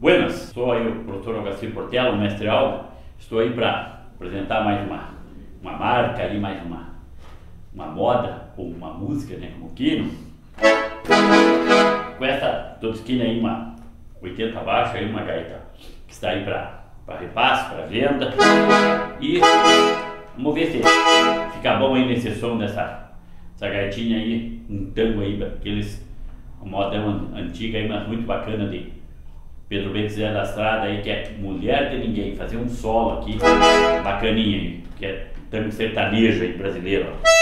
Buenas, sou aí o professor Ogacir Portela, o mestre Alba. Estou aí para apresentar mais uma marca, aí, mais uma moda, ou uma música, né, como Kino. Com essa Tosquina aí, uma 80 baixo, aí, uma gaita que está aí para repasse, para venda. E vamos ver se fica bom aí nesse som dessa gaitinha aí, um tango aí, aqueles modão antiga aí, mas muito bacana de Pedro Bezerra da Estrada aí, que é Mulher de Ninguém, fazer um solo aqui bacaninha aí, que é tango sertanejo aí brasileiro, ó.